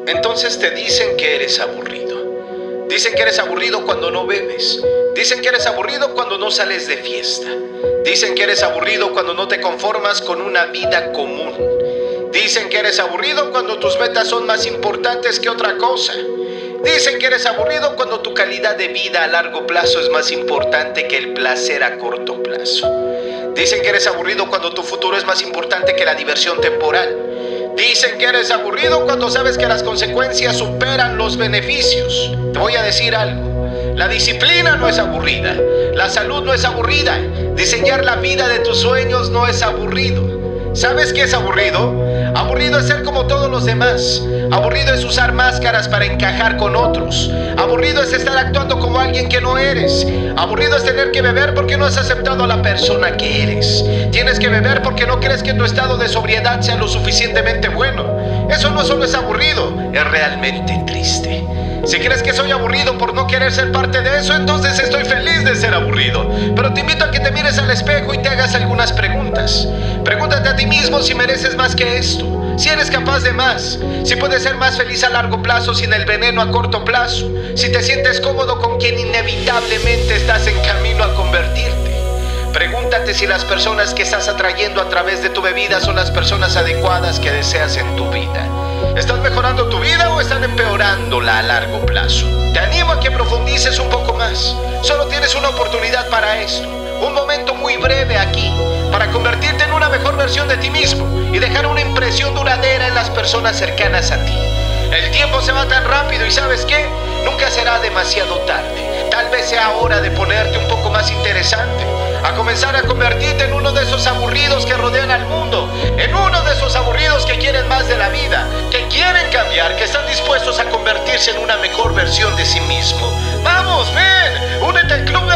Entonces te dicen que eres aburrido. Dicen que eres aburrido cuando no bebes. Dicen que eres aburrido cuando no sales de fiesta. Dicen que eres aburrido cuando no te conformas con una vida común. Dicen que eres aburrido cuando tus metas son más importantes que otra cosa. Dicen que eres aburrido cuando tu calidad de vida a largo plazo es más importante que el placer a corto plazo. Dicen que eres aburrido cuando tu futuro es más importante que la diversión temporal. Dicen que eres aburrido cuando sabes que las consecuencias superan los beneficios. Te voy a decir algo. La disciplina no es aburrida. La salud no es aburrida. Diseñar la vida de tus sueños no es aburrido. ¿Sabes qué es aburrido? Aburrido es ser como todos los demás. Aburrido es usar máscaras para encajar con otros. Aburrido es estar actuando como alguien que no eres. Aburrido es tener que beber porque no has aceptado a la persona que eres. Tienes que beber porque no crees que tu estado de sobriedad sea lo suficientemente bueno. Eso no solo es aburrido, es realmente triste. Si crees que soy aburrido por no querer ser parte de eso, entonces estoy feliz de ser aburrido. Pero te invito a que te mires al espejo y te hagas algunas preguntas. Pregúntate a ti mismo si mereces más que esto, si eres capaz de más, si puedes ser más feliz a largo plazo sin el veneno a corto plazo, si te sientes cómodo con quien inevitablemente estás en camino a convertirte. Pregúntate si las personas que estás atrayendo a través de tu bebida son las personas adecuadas que deseas en tu vida. ¿Estás mejorando tu vida o están empeorándola a largo plazo? Te animo a que profundices un poco más. Solo tienes una oportunidad para esto, un momento muy breve aquí, para convertirte en una mejor versión de ti mismo y dejar una impresión duradera en las personas cercanas a ti. El tiempo se va tan rápido y ¿sabes qué? Nunca será demasiado tarde. Tal vez sea hora de ponerte un poco más interesante, a comenzar a convertirte en uno de esos aburridos que rodean al mundo, en uno de esos aburridos que quieren más de la vida, que quieren cambiar, que están dispuestos a convertirse en una mejor versión de sí mismo. ¡Vamos, ven! ¡Únete al club